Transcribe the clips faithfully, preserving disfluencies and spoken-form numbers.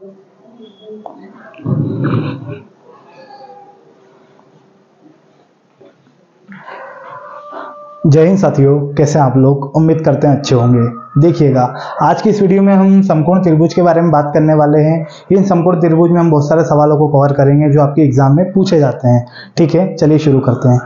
जय हिंद साथियों, कैसे हैं आप लोग। उम्मीद करते हैं अच्छे होंगे। देखिएगा, आज की इस वीडियो में हम समकोण त्रिभुज के बारे में बात करने वाले हैं। इन समकोण त्रिभुज में हम बहुत सारे सवालों को कवर करेंगे जो आपके एग्जाम में पूछे जाते हैं। ठीक है, चलिए शुरू करते हैं।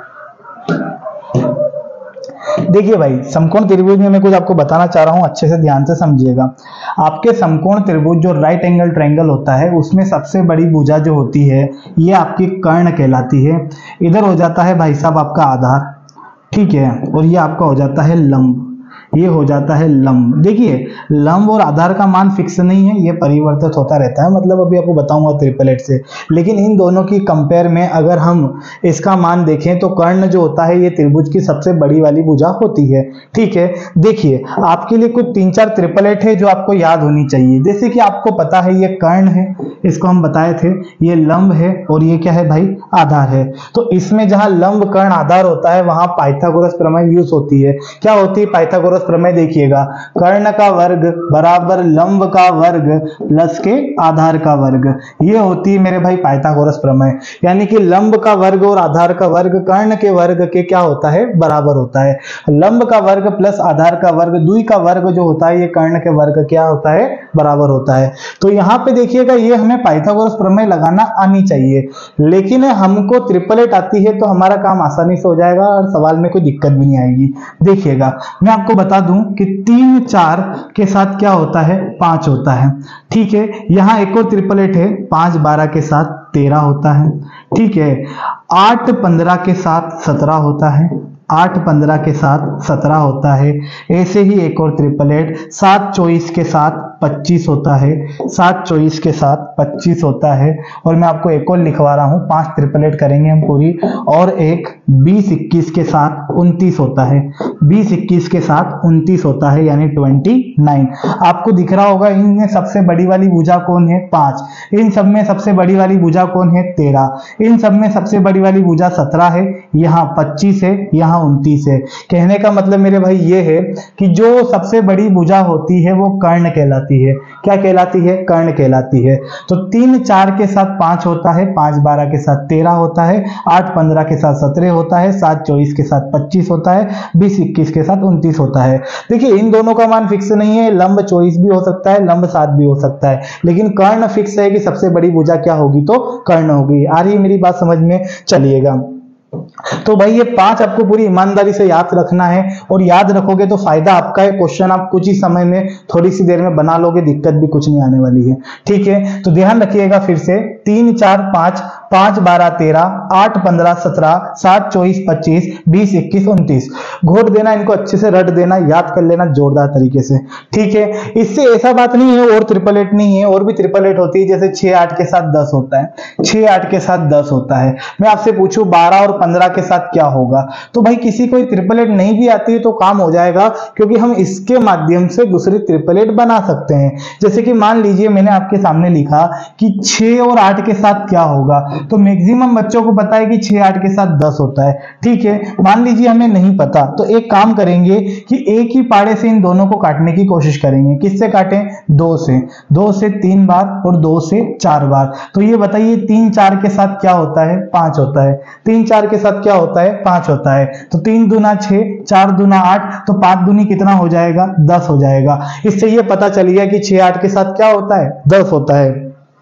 देखिए भाई, समकोण त्रिभुज में मैं कुछ आपको बताना चाह रहा हूं, अच्छे से ध्यान से समझिएगा। आपके समकोण त्रिभुज जो राइट एंगल ट्रायंगल होता है, उसमें सबसे बड़ी भुजा जो होती है ये आपकी कर्ण कहलाती है। इधर हो जाता है भाई साहब आपका आधार, ठीक है, और ये आपका हो जाता है लंब, ये हो जाता है लंब। देखिए, लंब और आधार का मान फिक्स नहीं है, ये परिवर्तित होता रहता है, मतलब अभी आपको बताऊंगा ट्रिपलेट से। लेकिन इन दोनों की कंपेयर में अगर हम इसका मान देखें तो कर्ण जो होता है ये त्रिभुज की सबसे बड़ी वाली भुजा होती है। ठीक है, देखिए आपके लिए कुछ तीन चार ट्रिपलेट है जो आपको याद होनी चाहिए। जैसे कि आपको पता है ये कर्ण है, इसको हम बताए थे, ये लंब है और ये क्या है भाई, आधार है। तो इसमें जहां लंब कर्ण आधार होता है वहां पाइथागोरस प्रमेय यूज होती है। क्या होती है पाइथागोरस प्रमेय? देखिएगा, कर्ण का वर्ग बराबर लंब का वर्ग प्लस के आधार का वर्ग, ये होती है मेरे भाई पाइथागोरस प्रमेय। यानी कि लंब का वर्ग और आधार का वर्ग कर्ण के वर्ग के क्या होता है, बराबर होता है। लंब का वर्ग प्लस आधार का वर्ग, दुई का वर्ग जो होता है ये कर्ण के वर्ग क्या होता है, बराबर होता है। तो यहाँ पे देखिएगा, ये हमें पाइथागोरस प्रमेय लगाना आनी चाहिए। लेकिन हमको ट्रिपलेट आती है तो हमारा काम आसानी से हो जाएगा और सवाल में कोई दिक्कत भी नहीं आएगी। देखिएगा, मैं आपको बता दूं कि तीन चार के साथ क्या होता है, पांच होता है। ठीक है, यहां एक और ट्रिपलेट है, पांच बारह के साथ तेरह होता है। ठीक है, आठ पंद्रह के साथ सत्रह होता है, आठ पंद्रह के साथ सत्रह होता है। ऐसे ही एक और ट्रिपलेट सात चौबीस के साथ पच्चीस होता है, सात चौबीस के साथ पच्चीस होता है। और मैं आपको एक और लिखवा रहा हूं, पांच ट्रिपलेट करेंगे हम पूरी, और एक बीस इक्कीस के साथ उनतीस होता है, बीस इक्कीस के साथ उनतीस होता है, यानी उनतीस। आपको दिख रहा होगा इनमें सबसे बड़ी वाली भुजा कौन है, पांच। इन सब में सबसे बड़ी वाली भुजा कौन है, तेरह। इन सब में सबसे बड़ी वाली भुजा सत्रह है, यहाँ पच्चीस है, यहाँ उनतीस है। कहने का मतलब मेरे भाई ये है कि जो सबसे बड़ी भुजा होती है वो कर्ण कहलाती है। क्या कहलाती है, कर्ण कहलाती है। तो तीन चार के साथ पांच होता है, पांच बारह के साथ तेरह होता है, आठ पंद्रह के साथ सत्रह होता है, सात चौबीस के साथ पच्चीस होता है, बीस इक्कीस के साथ उनतीस होता है। देखिए, इन दोनों का मान फिक्स नहीं है, लंब चौबीस भी हो सकता है, लंब सात भी हो सकता है, लेकिन कर्ण फिक्स है कि सबसे बड़ी भुजा क्या होगी, तो कर्ण होगी। आ रही है मेरी बात समझ में? चलिएगा, तो भाई ये पांच आपको पूरी ईमानदारी से याद रखना है, और याद रखोगे तो फायदा आपका है। क्वेश्चन आप कुछ ही समय में, थोड़ी सी देर में बना लोगे, दिक्कत भी कुछ नहीं आने वाली है। ठीक है, तो ध्यान रखिएगा फिर से, तीन चार पांच, पांच बारह तेरह, आठ पंद्रह सत्रह, सात चौबीस पच्चीस, बीस इक्कीस उनतीस। घोट देना, इनको अच्छे से रट देना, याद कर लेना जोरदार तरीके से। ठीक है, इससे ऐसा बात नहीं है और ट्रिपलेट नहीं है, और भी ट्रिपलेट होती है, जैसे छह आठ के साथ दस होता है, छह आठ के साथ दस होता है। मैं आपसे पूछूं बारह और पंद्रह के साथ क्या होगा, तो भाई किसी को ट्रिपलेट नहीं भी आती है तो काम हो जाएगा, क्योंकि हम इसके माध्यम से दूसरी ट्रिपलेट बना सकते हैं। जैसे कि मान लीजिए मैंने आपके सामने लिखा कि छह और आठ के साथ क्या होगा, तो मैक्सिमम बच्चों को पता है कि छह आठ के साथ दस होता है। ठीक है, मान लीजिए हमें नहीं पता, तो एक काम करेंगे कि एक ही पाड़े से इन दोनों को काटने की कोशिश करेंगे। किससे काटें? दो से, दो से तीन बार और दो से चार बार। तो ये बताइए तीन चार के साथ क्या होता है, पांच होता है। तीन चार के साथ क्या होता है, पांच होता है। तो तीन दूना छह, चार दूना आठ, तो पांच दूनी कितना हो जाएगा, दस हो जाएगा। इससे ये पता चल गया कि छह आठ के साथ क्या होता है, दस होता है।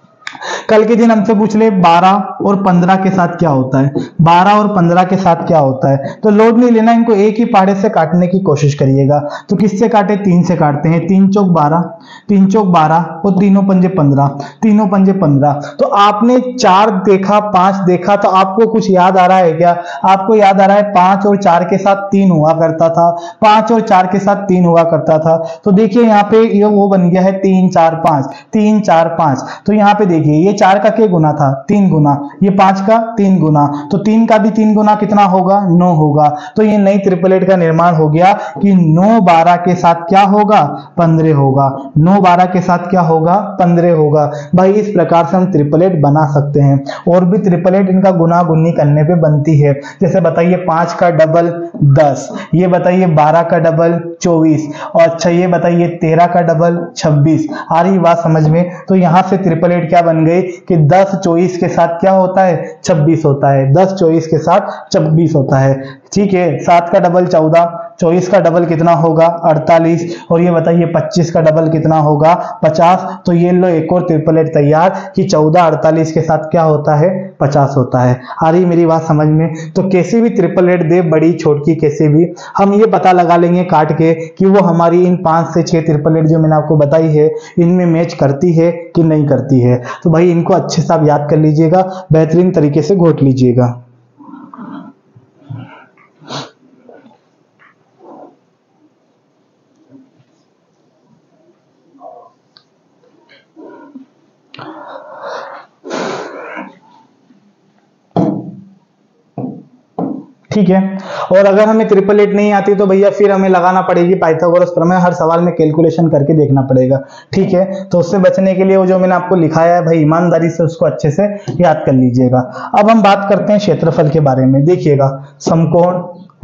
कल के दिन हमसे पूछ ले बारह और पंद्रह के साथ क्या होता है, बारह और पंद्रह के साथ क्या होता है, तो लोड नहीं लेना, इनको एक ही पाड़े से काटने की कोशिश करिएगा। तो किससे काटे, तीन से काटते हैं, तीन चौक बारह, तीन चौक बारह और तीनों पंजे पंद्रह, तीनों पंजे पंद्रह। तो आपने चार देखा, पांच देखा, तो आपको कुछ याद आ रहा है क्या? आपको याद आ रहा है पांच और चार के साथ तीन हुआ करता था, पांच और चार के साथ तीन हुआ करता था। तो देखिए यहाँ पे ये वो बन गया है तीन चार पांच, तीन चार पांच। तो यहाँ पे देखिए ये चार का क्या गुना था, तीन गुना, ये पांच का तीन गुना, तो तीन का भी तीन गुना कितना होगा, नौ होगा। तो ये नई ट्रिपलेट का निर्माण हो गया कि नौ बारह के साथ क्या होगा, पंद्रह होगा। नौ बारह के साथ क्या होगा, पंद्रह होगा। भाई इस प्रकार से हम ट्रिपलेट बना सकते हैं। और भी ट्रिपलेट इनका गुना गुन्नी करने पे बनती है। जैसे बताइए पांच का डबल दस, ये बताइए बारह का डबल चौबीस, और अच्छा ये बताइए तेरह का डबल छब्बीस। आ रही बात समझ में? तो यहां से ट्रिपलेट क्या बन गई कि दस चौबीस के साथ क्या होता है, छब्बीस होता है। दस चौबीस के साथ छब्बीस होता है। ठीक है, सात का डबल चौदह, चौबीस का डबल कितना होगा, अड़तालीस, और ये बताइए पच्चीस का डबल कितना होगा, पचास। तो ये लो एक और ट्रिपलेट तैयार कि चौदह अड़तालीस के साथ क्या होता है, पचास होता है। आ रही मेरी बात समझ में? तो कैसे भी ट्रिपलेट दे, बड़ी छोटी कैसे भी, हम ये पता लगा लेंगे काट के कि वो हमारी इन पांच से छह ट्रिपलेट जो मैंने आपको बताई है इनमें मैच करती है कि नहीं करती है। तो भाई इनको अच्छे से आप याद कर लीजिएगा, बेहतरीन तरीके से घोट लीजिएगा। ठीक है, और अगर हमें ट्रिपलेट नहीं आती तो भैया फिर हमें लगाना पड़ेगी पाइथागोरस प्रमेय, हर सवाल में कैलकुलेशन करके देखना पड़ेगा। ठीक है, तो उससे बचने के लिए वो जो मैंने आपको लिखाया है भाई ईमानदारी से उसको अच्छे से याद कर लीजिएगा। अब हम बात करते हैं क्षेत्रफल के बारे में। देखिएगा, समकोण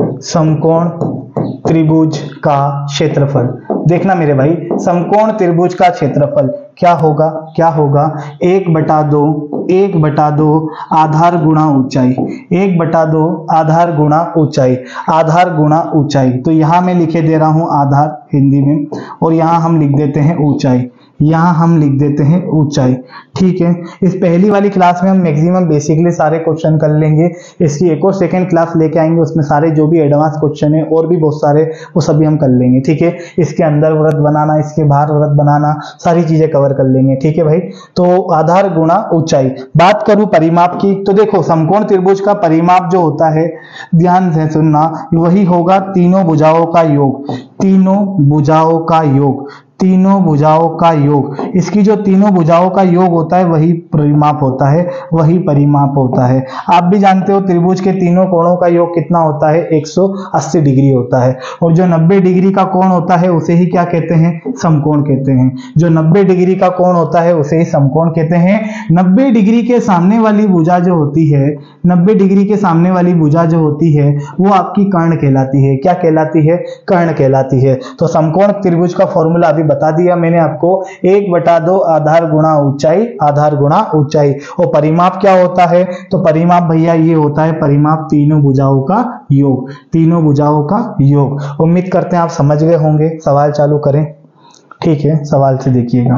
समकोण त्रिभुज का क्षेत्रफल, देखना मेरे भाई, समकोण त्रिभुज का क्षेत्रफल क्या होगा, क्या होगा, एक बटा दो, एक बटा दो आधार गुणा ऊंचाई, एक बटा दो आधार गुणा ऊंचाई, आधार गुणा ऊंचाई। तो यहां मैं लिखे दे रहा हूं आधार हिंदी में, और यहां हम लिख देते हैं ऊंचाई, यहां हम लिख देते हैं ऊंचाई। ठीक है, इस पहली वाली क्लास में हम मैक्सिमम बेसिकली सारे क्वेश्चन कर लेंगे। इसकी एक और सेकंड क्लास लेके आएंगे, उसमें सारे जो भी एडवांस क्वेश्चन है और भी बहुत सारे वो सभी हम कर लेंगे। ठीक है, इसके अंदर व्रत बनाना, इसके बाहर व्रत बनाना, सारी चीजें कवर कर लेंगे। ठीक है भाई, तो आधार गुणा ऊंचाई। बात करूं परिमाप की, तो देखो समकोण त्रिभुज का परिमाप जो होता है, ध्यान से सुनना, वही होगा तीनों भुजाओं का योग, तीनों भुजाओं का योग, तीनों भुजाओं का योग। इसकी जो तीनों भुजाओं का योग होता है वही परिमाप होता है, वही परिमाप होता है। आप भी जानते हो त्रिभुज के तीनों कोणों का योग कितना होता है, एक सौ अस्सी डिग्री होता है। और जो नब्बे डिग्री का कोण होता है उसे ही क्या कहते हैं, समकोण कहते हैं। जो नब्बे डिग्री का कोण होता है उसे ही समकोण कहते हैं। नब्बे डिग्री के सामने वाली भुजा जो होती है, नब्बे डिग्री के सामने वाली भुजा जो होती है वो आपकी कर्ण कहलाती है। क्या कहलाती है, कर्ण कहलाती है। तो समकोण त्रिभुज का फॉर्मूला अभी बता दिया मैंने आपको, एक बटा दो आधार गुणा ऊंचाई, आधार गुणा ऊंचाई। और परिमाप क्या होता है, तो परिमाप भैया ये होता है, परिमाप तीनों भुजाओं का योग, तीनों भुजाओं का योग। उम्मीद करते हैं आप समझ गए होंगे। सवाल चालू करें। ठीक है, सवाल से देखिएगा,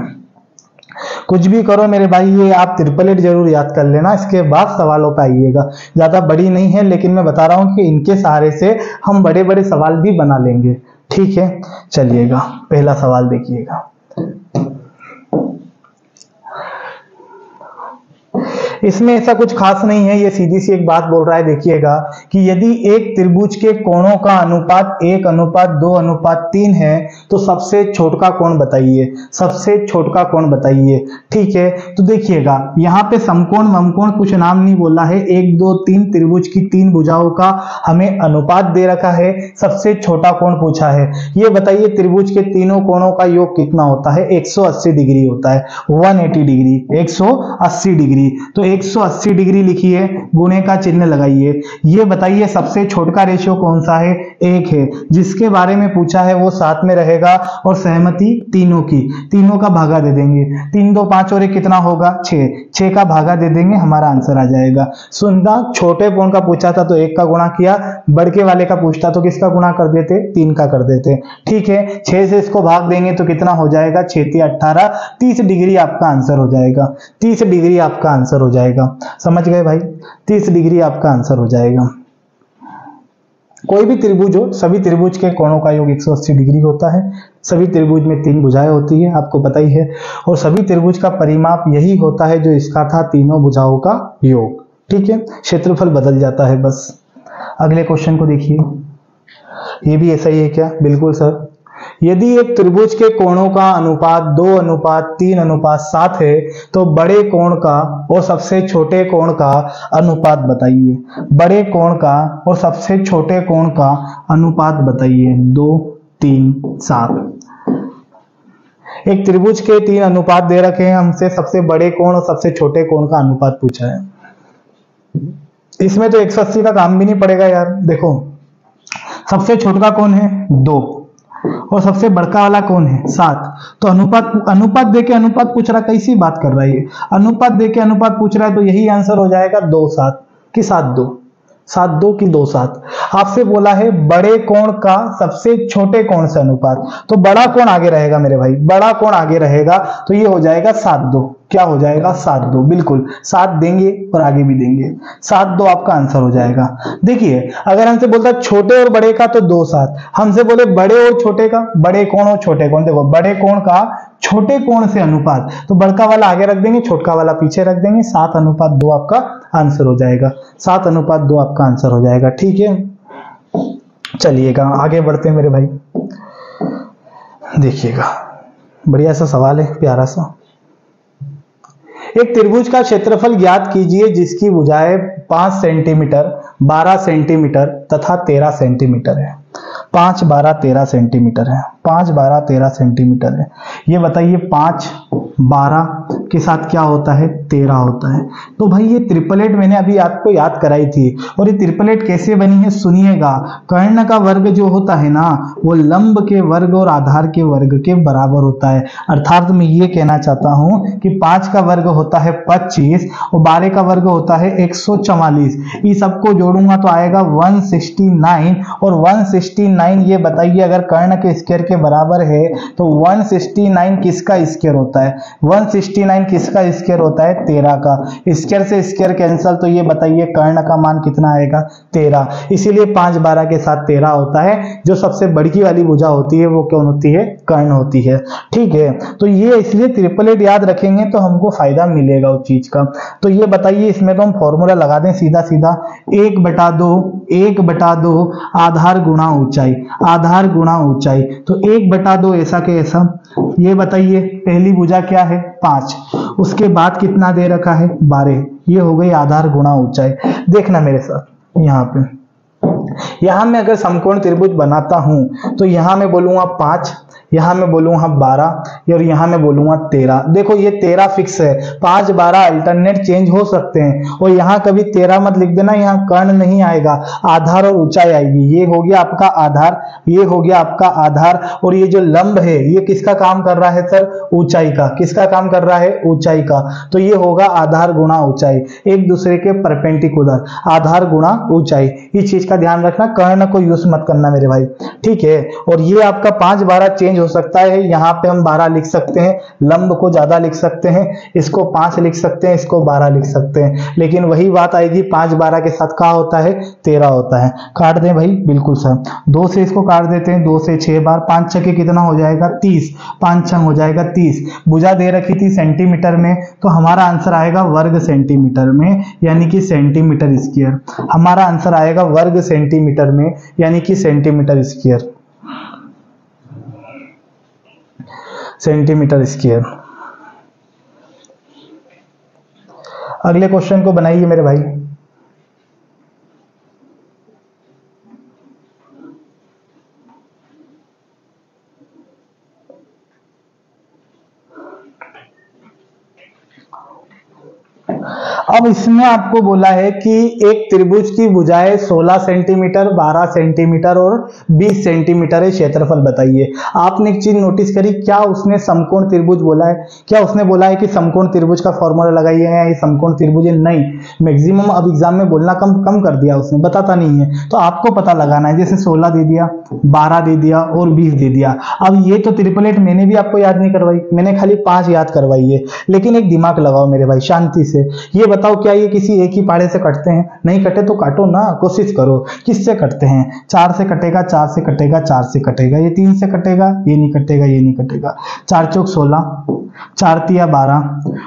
कुछ भी करो मेरे भाई, ये आप ट्रिपलेट जरूर याद कर लेना, इसके बाद सवालों पे आइएगा। ज्यादा बड़ी नहीं है, लेकिन मैं बता रहा हूं कि इनके सहारे से हम बड़े बड़े सवाल भी बना लेंगे। ठीक है, चलिएगा पहला सवाल देखिएगा। इसमें ऐसा कुछ खास नहीं है, ये सीधी सी एक बात बोल रहा है। देखिएगा कि यदि एक त्रिभुज के कोणों का अनुपात एक अनुपात दो अनुपात तीन है तो सबसे छोटा कोण बताइए, सबसे छोटा कोण बताइए। ठीक है, तो देखिएगा यहाँ पे समकोण वमकोण कुछ नाम नहीं बोला है, एक दो तीन त्रिभुज की तीन भुजाओं का हमें अनुपात दे रखा है, सबसे छोटा कोण पूछा है। ये बताइए त्रिभुज के तीनों कोणों का योग कितना होता है, एक सौ अस्सी डिग्री होता है, एक सौ अस्सी डिग्री, एक सौ अस्सी डिग्री। तो एक सौ अस्सी डिग्री लिखिए, गुणे का चिन्ह लगाइए। ये बताइए सबसे छोटा रेशियो कौन सा है, एक है। जिसके बारे में पूछा है वो साथ में रहेगा, और सहमति तीनों की, तीनों का भागा दे देंगे। तीन दो पांच और एक कितना होगा, छह, छह का भागा दे देंगे, हमारा आंसर आ जाएगा। सुनता छोटे कोण का पूछा था तो एक का गुणा किया, बड़के वाले का पूछता तो किसका गुणा कर देते, तीन का कर देते। ठीक है, छह से इसको भाग देंगे तो कितना हो जाएगा, छह तीन अट्ठारह, तीस डिग्री आपका आंसर हो जाएगा, तीस डिग्री आपका आंसर हो जाएगा। समझ गए भाई, तीस डिग्री आपका आंसर हो जाएगा। कोई भी त्रिभुज हो, सभी त्रिभुज के कोणों का योग एक सौ अस्सी डिग्री होता है। सभी त्रिभुज में तीन भुजाएं होती है, आपको पता ही है। और सभी त्रिभुज का परिमाप यही होता है जो इसका था, तीनों भुजाओं का योग। ठीक है, क्षेत्रफल बदल जाता है बस। अगले क्वेश्चन को देखिए, ये भी ऐसा ही है क्या, बिल्कुल सर। यदि एक त्रिभुज के कोणों का अनुपात दो अनुपात तीन अनुपात सात है तो बड़े कोण का और सबसे छोटे कोण का अनुपात बताइए। बड़े कोण का और सबसे छोटे कोण का अनुपात बताइए। दो तीन सात। एक त्रिभुज के तीन अनुपात दे रखे हैं हमसे, सबसे बड़े कोण और सबसे छोटे कोण का अनुपात पूछा है। इसमें तो एक सौ अस्सी का काम भी नहीं पड़ेगा यार। देखो सबसे छोटा कौन है दो और सबसे बड़का वाला कौन है सात। तो अनुपात अनुपात देके अनुपात पूछ रहा, कैसी बात कर रहा है ये। अनुपात देके अनुपात पूछ रहा है तो यही आंसर हो जाएगा दो सात की सात दो, सात दो की दो सात। आपसे बोला है बड़े कोण का सबसे छोटे कोण से अनुपात, तो बड़ा कोण आगे रहेगा मेरे भाई, बड़ा कोण आगे रहेगा तो ये हो जाएगा सात दो। क्या हो जाएगा सात दो, बिल्कुल सात देंगे और आगे भी देंगे, सात दो आपका आंसर हो जाएगा। देखिए अगर हमसे बोलता छोटे और बड़े का तो दो सात, हमसे बोले बड़े और छोटे का, बड़े कोण और छोटे कोण, देखो बड़े कोण का छोटे कोण से अनुपात, तो बड़का वाला आगे रख देंगे छोटका वाला पीछे रख देंगे, सात अनुपात दो आपका आंसर हो जाएगा। सात अनुपात दो आपका आंसर हो जाएगा। ठीक है, चलिएगा आगे बढ़ते हैं मेरे भाई। देखिएगा बढ़िया सा सवाल है, प्यारा सा। एक त्रिभुज का क्षेत्रफल ज्ञात कीजिए जिसकी भुजाएं पांच सेंटीमीटर, बारह सेंटीमीटर तथा तेरह सेंटीमीटर है। पांच बारह तेरह सेंटीमीटर है, पांच बारह तेरह सेंटीमीटर है। ये बताइए पांच बारह के साथ क्या होता है, तेरह होता है। तो भाई ये ट्रिपलेट मैंने अभी आपको याद कराई थी, और ये ट्रिपलेट कैसे बनी है सुनिएगा। कर्ण का वर्ग जो होता है ना वो लंब के वर्ग और आधार के वर्ग के बराबर होता है। अर्थात मैं ये कहना चाहता हूं कि पांच का वर्ग होता है पच्चीस और बारह का वर्ग होता है एक सौ चवालीस। ये सबको जोड़ूंगा तो आएगा एक सौ उनहत्तर, और एक सौ उनहत्तर ये बताइए अगर कर्ण के स्क्वायर के बराबर है तो एक सौ उनहत्तर किसका स्क्वायर होता है। एक सौ उनहत्तर किसका स्क्वायर होता है, तेरह का। स्क्वायर से स्क्वायर कैंसिल, तो ये बताइए कर्ण का मान कितना आएगा, तेरह। इसीलिए पांच बारह के साथ तेरह होता है। जो सबसे बड़ी वाली भुजा होती है वो कौन होती है, कर्ण होती है। ठीक है, तो ये इसलिए ट्रिपलेट याद रखेंगे तो हमको फायदा मिलेगा उस चीज का। तो ये बताइए इसमें तो हम फॉर्मूला लगा दें सीधा सीधा, एक बटा दो, एक बटा दो आधार गुणा ऊंचाई, आधार गुणा ऊंचाई। तो एक बटा दो ऐसा के ऐसा। ये बताइए पहली भुजा क्या है, पांच, उसके बाद कितना दे रखा है, बारह। ये हो गई आधार गुणा ऊंचाई। देखना मेरे साथ यहाँ पे, यहां मैं अगर समकोण त्रिभुज बनाता हूं तो यहां मैं बोलूंगा पांच, यहां मैं बोलूंगा बारह और यहां मैं बोलूंगा तेरह। देखो ये तेरह फिक्स है, पांच बारह अल्टरनेट चेंज हो सकते हैं। और यहां कभी तेरह मत लिख देना, यहां कर्ण नहीं आएगा, आधार और ऊंचाई आएगी। ये हो गया आपका आधार, ये हो गया आपका आधार, और ये जो लंब है ये किसका काम कर रहा है सर, ऊंचाई का। किसका काम कर रहा है, ऊंचाई का। तो ये होगा आधार गुणा ऊंचाई, एक दूसरे के परपेंडिकुलर, आधार गुणा ऊंचाई। इस चीज का ध्यान रखना, कर्ण को यूज मत करना मेरे भाई। ठीक है, और ये आपका पांच बारह चेंज हो सकता है। यहाँ पे हम बारह लिख सकते हैं, लंब को ज्यादा लिख सकते हैं, इसको पांच लिख सकते हैं, इसको बारह लिख सकते हैं। लेकिन वही बात आएगी पांच बारह के साथ क्या होता है, तेरह होता है। काट दें भाई, बिल्कुल सर। दो से इसको काट देते हैं, दो से छह बार, पांच छके कितना हो जाएगा, तीस। पांच छंग हो जाएगा तीस। भुजा दे रखी थी सेंटीमीटर में, तो हमारा आंसर आएगा वर्ग सेंटीमीटर में, यानी कि सेंटीमीटर स्क्वायर। हमारा आंसर आएगा वर्ग सेंटीमीटर में, यानी कि सेंटीमीटर स्क्वायर, सेंटीमीटर स्क्वायर। अगले क्वेश्चन को बनाइए मेरे भाई। अब इसमें आपको बोला है कि एक त्रिभुज की भुजाएं सोलह सेंटीमीटर, बारह सेंटीमीटर और बीस सेंटीमीटर है, क्षेत्रफल बताइए। आपने एक चीज नोटिस करी, क्या उसने समकोण त्रिभुज बोला है, क्या उसने बोला है कि समकोण त्रिभुज का फॉर्मूला लगाइए या ये समकोण त्रिभुज है, नहीं। मैक्सिमम अब एग्जाम में बोलना कम कम कर दिया उसने, बताता नहीं है। तो आपको पता लगाना है, जैसे सोलह दे दिया, बारह दे दिया और बीस दे दिया। अब ये तो ट्रिपलेट मैंने भी आपको याद नहीं करवाई, मैंने खाली पांच याद करवाई है। लेकिन एक दिमाग लगाओ मेरे भाई शांति से, ये बताओ क्या ये किसी एक ही पाड़े से कटते हैं, नहीं कटे तो काटो ना, कोशिश करो। किससे कटते हैं, चार से कटेगा, चार से कटेगा, चार से कटेगा, ये तीन से कटेगा, ये नहीं कटेगा, ये नहीं कटेगा। चार चौक सोलह, चार तिया बारह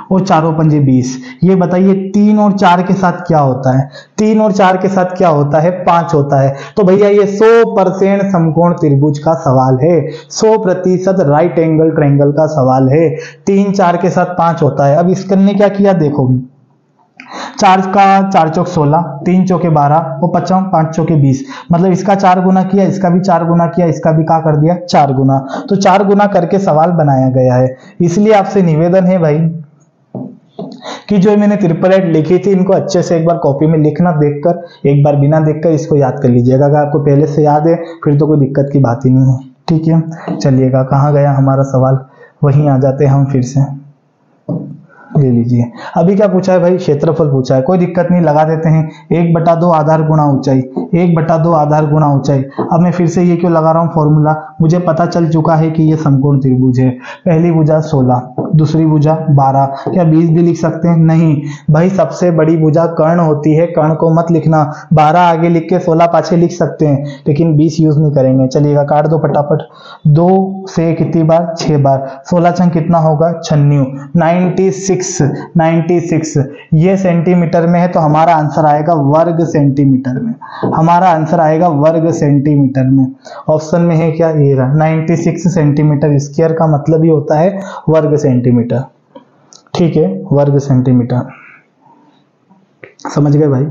और चारों पंजे बीस। ये बताइए तीन और चार के साथ क्या होता है? तीन और चार के साथ क्या होता है? पांच होता है। तो भैया ये सौ परसेंट समकोण त्रिभुज का सवाल है, सौ प्रतिशत राइट एंगल ट्रायंगल का सवाल है। तीन चार के साथ पांच होता है। अब इसके ने क्या किया देखो, चार का चार चौक सोलह, तीन चौके बारह और पचास पांच चौके बीस, मतलब इसका चार गुना किया, इसका भी चार गुना किया, इसका भी क्या कर दिया? चार गुना। तो चार गुना करके सवाल बनाया गया है। इसलिए आपसे निवेदन है भाई कि जो मैंने ट्रिपल एट लिखी थी इनको अच्छे से एक बार कॉपी में लिखना, देखकर, एक बार बिना देखकर इसको याद कर लीजिएगा। अगर आपको पहले से याद है फिर तो कोई दिक्कत की बात ही नहीं है, ठीक है। चलिएगा, कहाँ गया हमारा सवाल? वहीं आ जाते हैं हम फिर से, ले लीजिए। अभी क्या पूछा है भाई? क्षेत्रफल पूछा है, कोई दिक्कत नहीं, लगा देते हैं। एक बटा दो आधार गुणा ऊंचाई, एक बटा दो आधार गुणा ऊंचाई। अब मैं फिर से ये क्यों लगा रहा हूँ फॉर्मूला? मुझे पता चल चुका है कि ये समकोण त्रिभुज है। पहली भुजा सोलह, दूसरी भुजा बारह, क्या बीस भी लिख सकते हैं? नहीं भाई, सबसे बड़ी भुजा कर्ण होती है, कर्ण को मत लिखना। बारह आगे लिख के सोलह पाछे लिख सकते हैं, लेकिन बीस यूज नहीं करेंगे। चलिएगा, काट दो फटाफट। दो से कितनी बार? छह बार। सोलह छंग कितना होगा? छन्नू। Ninety six, ninety six. ये सेंटीमीटर में है तो हमारा आंसर आएगा वर्ग सेंटीमीटर में, हमारा आंसर आएगा वर्ग सेंटीमीटर में। ऑप्शन में है क्या? ये रहा, छियानवे सेंटीमीटर स्क्वायर का मतलब ही होता है वर्ग सेंटीमीटर, ठीक है, वर्ग सेंटीमीटर। समझ गए भाई?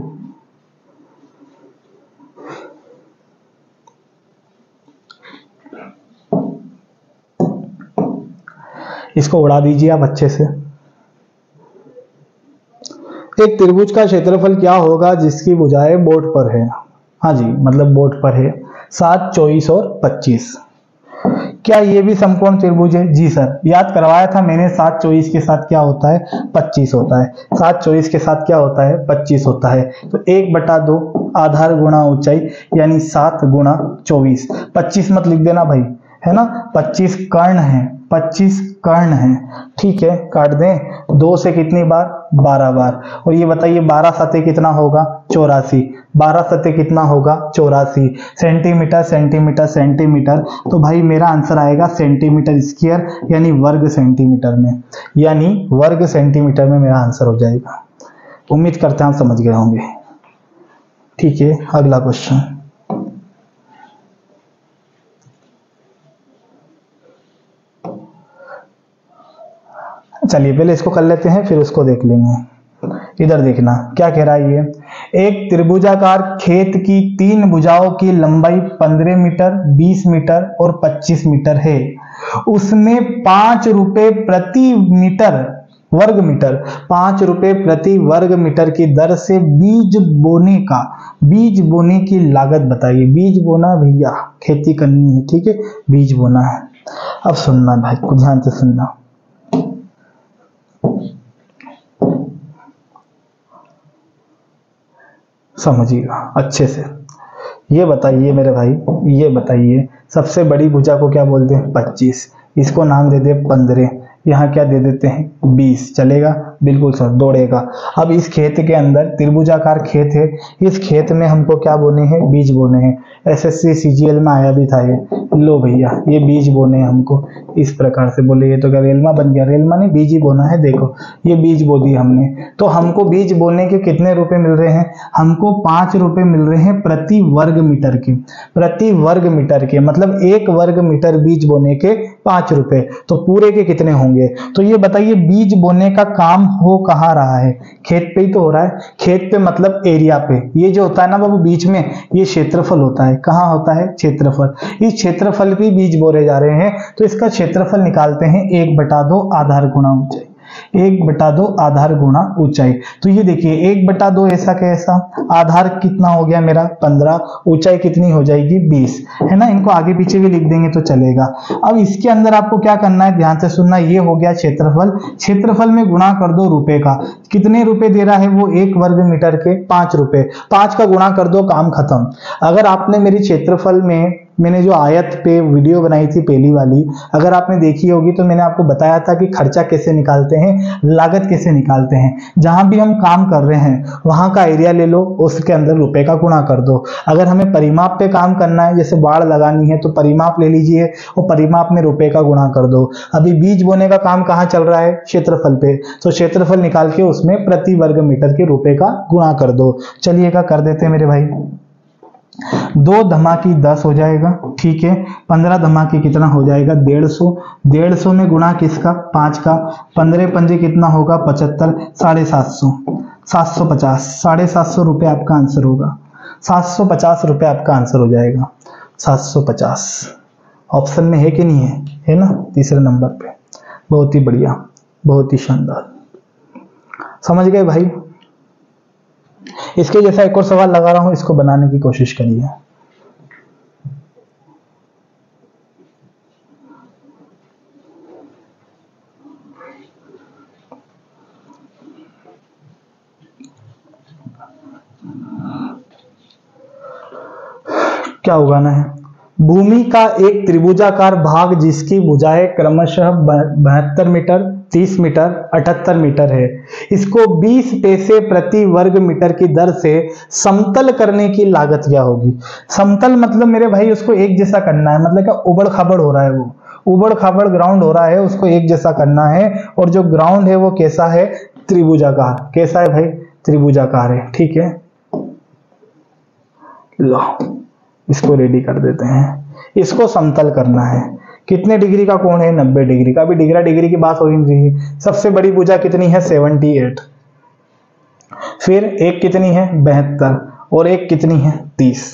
इसको उड़ा दीजिए आप अच्छे से। एक त्रिभुज का क्षेत्रफल क्या होगा जिसकी भुजाएं बोर्ड पर है? हाँ जी, मतलब बोर्ड पर है। सात, चौबीस और पच्चीस। क्या ये भी समकोण त्रिभुज है? जी सर, याद करवाया था मैंने। सात चौबीस के साथ क्या होता है? पच्चीस होता है। सात चौबीस के साथ क्या होता है? पच्चीस होता है। तो एक बटा दो आधार गुणा ऊंचाई, यानी सात गुणा चौबीस। पच्चीस मत लिख देना भाई, है ना। पच्चीस कर्ण है, पच्चीस कर्ण है, ठीक है। काट दें। दो से कितनी बार? बारह बार। और ये बताइए बारह सते कितना होगा? चौरासी। बारह सते कितना होगा? चौरासी। सेंटीमीटर सेंटीमीटर सेंटीमीटर, तो भाई मेरा आंसर आएगा सेंटीमीटर स्क्वायर, यानी वर्ग सेंटीमीटर में, यानी वर्ग सेंटीमीटर में मेरा आंसर हो जाएगा। उम्मीद करते हैं आप समझ गए होंगे, ठीक है। अगला क्वेश्चन, चलिए पहले इसको कर लेते हैं फिर उसको देख लेंगे। इधर देखना क्या कह रहा है ये। एक त्रिभुजाकार खेत की तीन भुजाओं की लंबाई पंद्रह मीटर, बीस मीटर और पच्चीस मीटर है। उसमें पांच रुपए प्रति मीटर वर्ग मीटर पांच रुपए प्रति वर्ग मीटर की दर से बीज बोने का बीज बोने की लागत बताइए। बीज बोना भैया, खेती करनी है, ठीक है, बीज बोना है। अब सुनना भाई को ध्यान से सुनना। समझिएगा अच्छे से। ये बताइए मेरे भाई, ये बताइए सबसे बड़ी भुजा को क्या बोलते हैं? पच्चीस। इसको नाम दे दे पंद्रह, यहाँ क्या दे देते हैं? बीस। चलेगा? बिल्कुल सर, दौड़ेगा। अब इस खेत के अंदर त्रिभुजाकार खेत है, इस खेत में हमको क्या बोने हैं? बीज बोने हैं। एसएससी सीजीएल में आया भी था ये। लो भैया, ये बीज बोने हैं हमको, इस प्रकार से बोले। ये तो क्या रेलमा बन गया? रेलमा नहीं, बीज ही बोना है। देखो ये बीज बो दी हमने, तो हमको बीज बोने के कितने रुपए मिल रहे हैं? हमको पांच रुपए मिल रहे हैं प्रति वर्ग मीटर के, प्रति वर्ग मीटर के, मतलब एक वर्ग मीटर बीज बोने के पांच रुपए। तो पूरे के कितने होंगे? तो ये बताइए बीज बोने का काम हो कहाँ रहा है? खेत पे ही तो हो रहा है। खेत पे मतलब एरिया पे। ये जो होता है ना बाबू बीच में, ये क्षेत्रफल होता है। कहाँ होता है? क्षेत्रफल। इस क्षेत्रफल के बीज बोरे जा रहे हैं, तो इसका क्षेत्रफल निकालते हैं एक बटा दो आधार गुणा ऊंचाई, एक बटा दो आधार गुणा ऊंचाई। तो ये देखिए एक बटा दो ऐसा कैसा, आधार कितना हो गया मेरा? पंद्रह, ऊंचाई कितनी हो जाएगी? बीस, है ना। इनको आगे पीछे भी लिख देंगे तो चलेगा। अब इसके अंदर आपको क्या करना है, ध्यान से सुनना। ये हो गया क्षेत्रफल, क्षेत्रफल में गुणा कर दो रुपए का। कितने रुपए दे रहा है वो? एक वर्ग मीटर के पांच रुपए। पांच का गुणा कर दो, काम खत्म। अगर आपने मेरी क्षेत्रफल में मैंने जो आयत पे वीडियो बनाई थी पहली वाली, अगर आपने देखी होगी तो मैंने आपको बताया था कि खर्चा कैसे निकालते हैं, लागत कैसे निकालते हैं। जहां भी हम काम कर रहे हैं वहां का एरिया ले लो, उसके अंदर रुपए का गुणा कर दो। अगर हमें परिमाप पे काम करना है, जैसे बाड़ लगानी है, तो परिमाप ले लीजिए और परिमाप में रुपए का गुणा कर दो। अभी बीज बोने का काम कहाँ चल रहा है, क्षेत्रफल पे, तो क्षेत्रफल निकाल के उसमें प्रति वर्ग मीटर के रुपए का गुणा कर दो। चलिएगा कर देते हैं मेरे भाई। दो धमाकी दस हो जाएगा, ठीक है। पंद्रह धमाकी कितना हो जाएगा, डेढ़ सौ। डेढ़ सौ में गुणा किसका, पांच का। पंद्रह पंजे कितना होगा, पचहत्तर। साढ़े सात सौ, सात सौ पचास, साढ़े सात सौ रुपये आपका आंसर होगा। सात सौ पचास रुपये आपका आंसर हो जाएगा। सात सौ पचास ऑप्शन में है कि नहीं है, है ना, तीसरे नंबर पे। बहुत ही बढ़िया, बहुत ही शानदार, समझ गए भाई। इसके जैसा एक और सवाल लगा रहा हूं, इसको बनाने की कोशिश करिए। क्या उगाना है, भूमि का एक त्रिभुजाकार भाग जिसकी भुजाएं क्रमशः बहत्तर मीटर, तीस मीटर, अठहत्तर मीटर है, इसको बीस पैसे प्रति वर्ग मीटर की दर से समतल करने की लागत क्या होगी। समतल मतलब मेरे भाई उसको एक जैसा करना है, मतलब क्या उबड़ खाबड़ हो रहा है, वो उबड़ खाबड़ ग्राउंड हो रहा है, उसको एक जैसा करना है। और जो ग्राउंड है वो कैसा है, त्रिभुजाकार। कैसा है भाई, त्रिभुजाकार है, ठीक है। लो इसको रेडी कर देते हैं। इसको समतल करना है, कितने डिग्री का कोण है, नब्बे डिग्री का। अभी डिग्री डिग्री की बात हो ही नहीं रही। सबसे बड़ी भुजा कितनी है, अठहत्तर। फिर एक कितनी है, बहत्तर, और एक कितनी है, तीस।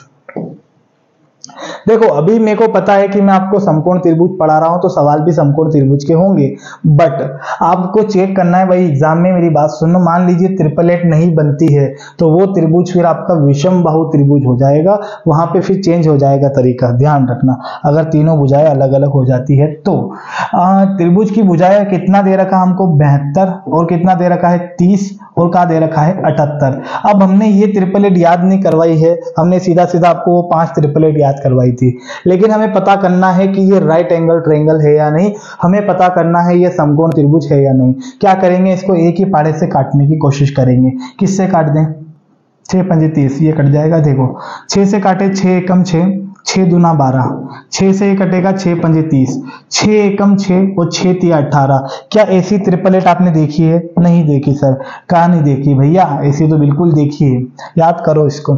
देखो अभी मेरे को पता है कि मैं आपको समकोण त्रिभुज पढ़ा रहा हूं, तो सवाल भी समकोण त्रिभुज के होंगे, बट आपको चेक करना है भाई एग्जाम में। मेरी बात सुनो, मान लीजिए ट्रिपलेट नहीं बनती है तो वो त्रिभुज फिर आपका विषम बाहु त्रिभुज हो जाएगा, वहां पे फिर चेंज हो जाएगा तरीका, ध्यान रखना। अगर तीनों भुजाएं अलग अलग हो जाती है तो त्रिभुज की भुजाएं कितना दे रखा हमको, बहत्तर, और कितना दे रखा है, तीस, और क्या दे रखा है, अठहत्तर। अब हमने ये ट्रिपलेट याद नहीं करवाई है, हमने सीधा सीधा आपको वो पांच ट्रिपलेट याद करवाई थी, लेकिन हमें पता करना है कि ये राइट एंगल ट्रायंगल है या नहीं, हमें पता करना है ये समकोण त्रिभुज है या नहीं। क्या करेंगे, इसको एक ही पाड़े से काटने की कोशिश करेंगे। किससे काट दें, छह पंजे तीस, ये कट जाएगा। देखो छह से काटे, छह एकम छह, छह दूना बारह, छह से कटेगा, छह पंजे तीस, छह एकम छह और छह तिया अठारह। क्या ऐसी ट्रिपलेट आपने देखी है, नहीं देखी सर, कहा नहीं देखी भैया, ऐसी तो बिल्कुल देखी है। याद करो इसको,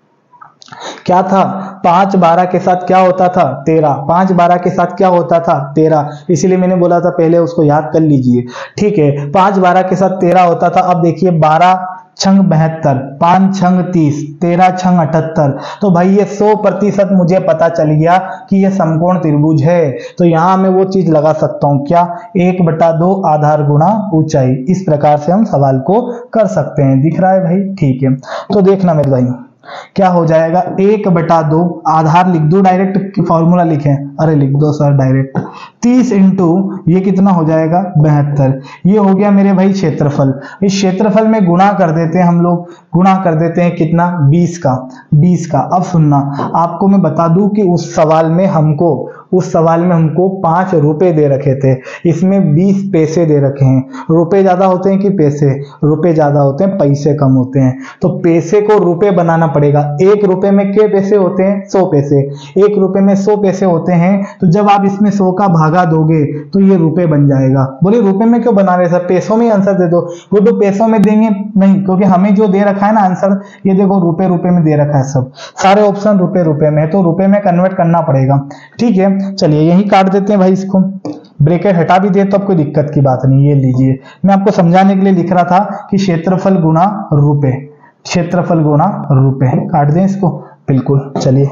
क्या था, पांच बारह के साथ क्या होता था, तेरह, पांच बारह के साथ क्या होता था, तेरह, इसीलिए मैंने बोला था पहले उसको याद कर लीजिए, ठीक है। पांच बारह के साथ तेरह होता था। अब देखिए बारह छंग बहत्तर, पांच छंग तीस, तेरह छंग अठहत्तर, तो भाई ये सौ प्रतिशत मुझे पता चल गया कि ये समकोण त्रिभुज है। तो यहां मैं वो चीज लगा सकता हूं, क्या, एक बटा दो आधार गुणा ऊंचाई। इस प्रकार से हम सवाल को कर सकते हैं, दिख रहा है भाई, ठीक है। तो देखना मेरे भाई क्या हो जाएगा, एक बटा दो, आधार लिख दो, डायरेक्ट फॉर्मूला लिखें, अरे लिख दो सर डायरेक्ट, तीस इंटू ये कितना हो जाएगा, बहत्तर। ये हो गया मेरे भाई क्षेत्रफल। इस क्षेत्रफल में गुणा कर देते हैं हम लोग, गुणा कर देते हैं कितना, बीस का, बीस का। अब सुनना, आपको मैं बता दूं कि उस सवाल में हमको उस सवाल में हमको पांच रुपए दे रखे थे, इसमें बीस पैसे दे रखे हैं। रुपए ज्यादा होते हैं कि पैसे, रुपए ज्यादा होते हैं, पैसे कम होते हैं, तो पैसे को रुपए बनाना पड़ेगा। एक रुपए में क्या पैसे होते हैं, सौ पैसे, एक रुपए में सौ पैसे होते हैं, तो जब आप इसमें सौ का भागा दोगे तो ये रुपए बन जाएगा। बोले रुपए में क्यों बना रहे सर, पैसों में आंसर दे दो। वो तो पैसों में देंगे नहीं, क्योंकि हमें जो दे रखा है ना आंसर, ये देखो रुपए रुपए में दे रखा है, सब सारे ऑप्शन रुपए रुपए में है, तो रुपए में कन्वर्ट करना पड़ेगा, ठीक है। चलिए यही काट देते हैं भाई, इसको ब्रैकेट हटा भी दे तो अब कोई दिक्कत की बात नहीं। ये लीजिए, मैं आपको समझाने के लिए लिख रहा था कि क्षेत्रफल गुना रुपए, क्षेत्रफल गुना रुपए, काट दें इसको, बिल्कुल। चलिए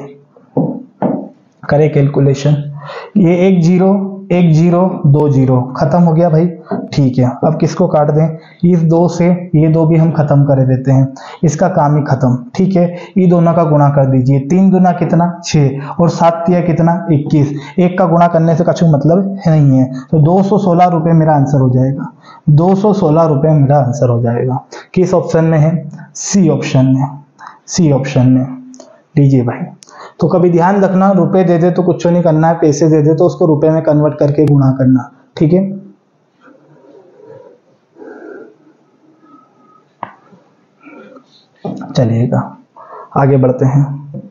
करें कैलकुलेशन, ये एक जीरो, एक जीरो, दो जीरो, खत्म हो गया भाई, ठीक है। अब किसको काट दें, इस दो से ये दो भी हम खत्म कर देते हैं, इसका काम ही खत्म, ठीक है। ये दोनों का गुणा कर दीजिए, तीन दुना कितना, छह, और सात तिया कितना, इक्कीस। एक का गुणा करने से कुछ मतलब नहीं है, तो दो सौ सोलह रुपये मेरा आंसर हो जाएगा, दो सौ सोलह रुपये मेरा आंसर हो जाएगा। किस ऑप्शन में है, सी ऑप्शन में, सी ऑप्शन में, लीजिए भाई। तो कभी ध्यान रखना, रुपए दे दे तो कुछ नहीं करना है, पैसे दे दे तो उसको रुपए में कन्वर्ट करके गुणा करना, ठीक है। चलिएगा आगे बढ़ते हैं।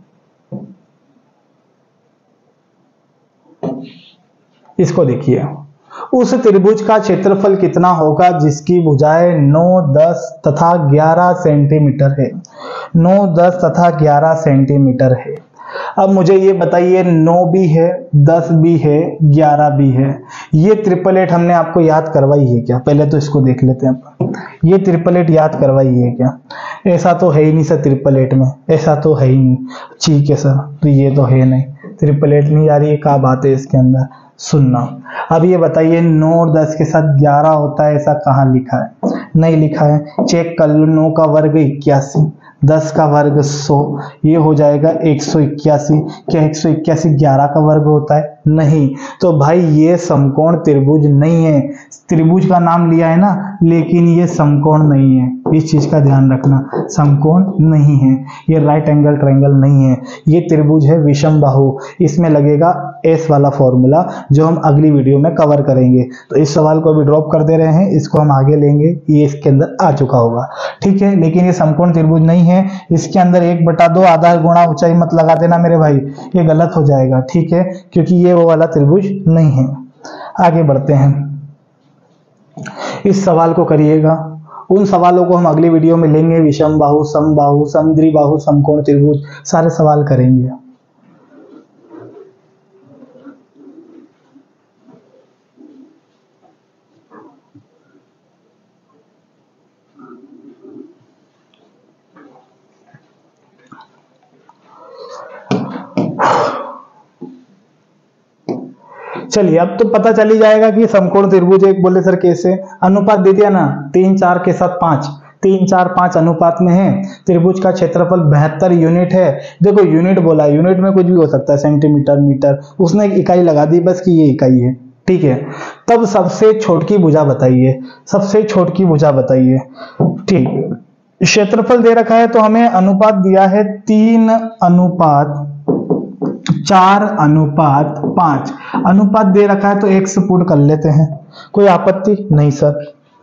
इसको देखिए, उस त्रिभुज का क्षेत्रफल कितना होगा जिसकी भुजाएं नौ, दस तथा ग्यारह सेंटीमीटर है। नौ, दस तथा ग्यारह सेंटीमीटर है। अब मुझे ये बताइए, नौ भी है, दस भी है, ग्यारह भी है, ये ट्रिपलेट हमने आपको याद करवाई है क्या? पहले तो इसको देख लेते हैं। ये ट्रिपलेट याद करवाई है क्या? ऐसा तो है ही नहीं सर, ट्रिपलेट में ऐसा तो है ही नहीं। ठीक है सर, तो ये तो है नहीं, ट्रिपलेट नहीं आ रही है, क्या बात है इसके अंदर, सुनना। अब ये बताइए, नौ और दस के साथ ग्यारह होता है, ऐसा कहाँ लिखा है? नहीं लिखा है। चेक कर लो, नौ का वर्ग इक्यासी, दस का वर्ग सौ, ये हो जाएगा एक सौ इक्यासी। क्या एक सौ इक्यासी ग्यारह का वर्ग होता है? नहीं। तो भाई ये समकोण त्रिभुज नहीं है। त्रिभुज का नाम लिया है ना, लेकिन ये समकोण नहीं है, इस चीज का ध्यान रखना, समकोण नहीं है, ये राइट एंगल ट्रायंगल नहीं है, ये त्रिभुज है विषम बाहु। इसमें लगेगा एस वाला फॉर्मूला जो हम अगली वीडियो में कवर करेंगे। तो इस सवाल को भी ड्रॉप कर दे रहे हैं, इसको हम आगे लेंगे, ये इसके अंदर आ चुका होगा, ठीक है। लेकिन ये समकोण त्रिभुज नहीं है। इसके अंदर एक बटा दो आधार गुणा ऊंचाई मत लगा देना मेरे भाई, ये गलत हो जाएगा, ठीक है, क्योंकि ये वो वाला त्रिभुज नहीं है। आगे बढ़ते हैं, इस सवाल को करिएगा। उन सवालों को हम अगली वीडियो में लेंगे, विषम बाहु, समबाहु, समद्विबाहु, समकोण त्रिभुज, सारे सवाल करेंगे। चलिए, अब तो पता चल ही जाएगा कि समकोण त्रिभुज एक। बोले सर कैसे? अनुपात दे दिया ना, तीन चार के साथ पांच, तीन चार पांच अनुपात में है। त्रिभुज का क्षेत्रफल बहत्तर यूनिट है। देखो यूनिट बोला, यूनिट में कुछ भी हो सकता है, सेंटीमीटर, मीटर, उसने एक इकाई लगा दी बस कि ये इकाई है, ठीक है। तब सबसे छोटी भुजा बताइए, सबसे छोटी भुजा बताइए, ठीक। क्षेत्रफल दे रखा है तो हमें अनुपात दिया है तीन अनुपात चार अनुपात पांच, अनुपात दे रखा है तो एक्स पुट कर लेते हैं, कोई आपत्ति नहीं सर।